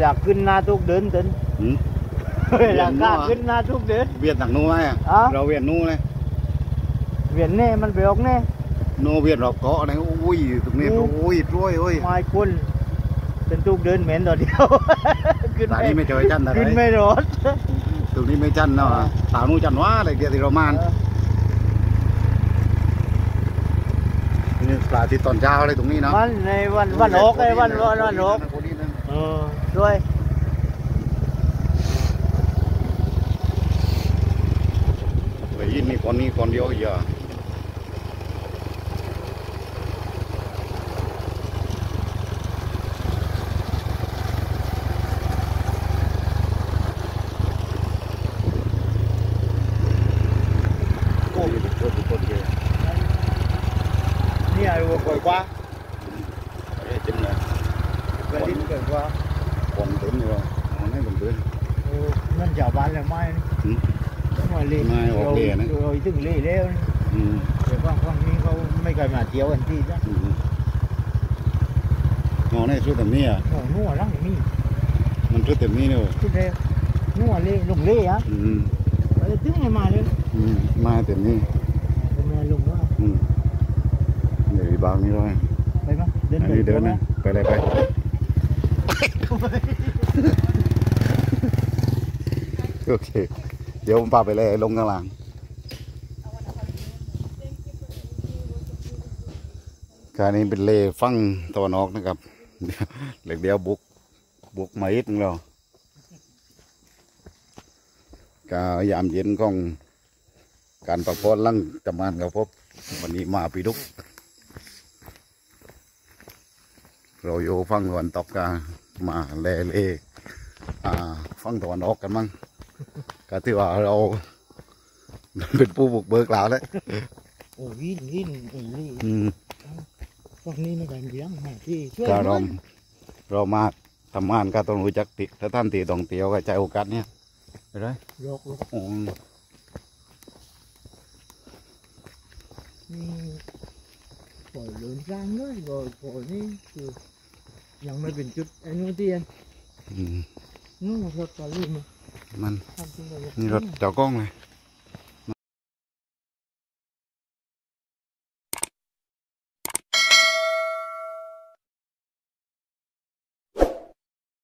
ลาขึ้นหน้าทุกเดินเต้นเวลากล้าขึ้นหน้าทุกเดินเวียดหนังนู้นไหมเราเวียดนู้นเลยเวียดเน่มันไปออกเน่โนเวียดเราเกาะนะอุ้ยตรงนี้อุ้ยรวยเอ้ยไม่คุณเป็นทุกเดินเหม็นต่อเดียวขึ้นไม่ไม่เจอจันอะไรขึ้นไม่รถตรงนี้ไม่จันเนาะสาวนู้จันว่าอะไรเกี่ยวกับโรมันนี่ปลาที่ตอนเช้าเลยตรงนี้เนาะวันในวันโอกเลยวันโอกด้วยไปยินนี่คนนี้คนเดียวเยอะนี่อะไรวะเกิดว่าจิ้มเลยเกิดว่า còn tưởng nhiều còn thấy còn tưởng nên chào bạn là mai ngoài lì rồi từng lì leo rồi con đi không mấy cái mà chiếu anh đi đó ngon này chút tầm ní à nua lắm mi mình chút tầm ní nữa chút đây nua lì lùng lì á tiếng ngày mai lên mai tầm ní lùng quá để bao nhiêu rồi đi đến nàyไปเลยไปโอเคเดี๋ยวผมพาไปเลยลงข้างล่างการนี้เป็นเลฟังตะวันออกนะครับเหล็กเดียวบุกมาอีกนึงเราการยามเย็นของการประพรลังจำงานกับพบวันนี้มาปีดุกเราอยู่ฟังตะวันตกกันมาเล่ฟังตะวันออกกันมั้งก็ถือว่าเราเป็นผู้บุกเบิกแล้วเลยโอ้ยินพวกนี้ไม่ได้เลี้ยงมาที่ก็เรามาทำงานก็ต้องรู้จักติถ้าท่านตีต้องเตียวก็ใจโอกาสเนี่ยไปเลยยกปล่อยเดินกลางเลยปล่อยนี่คือยังไม่เป็นจุดไอ้นู้นที่นู้นรถปล่อยมันนี่รถเจ้ากล้องเลย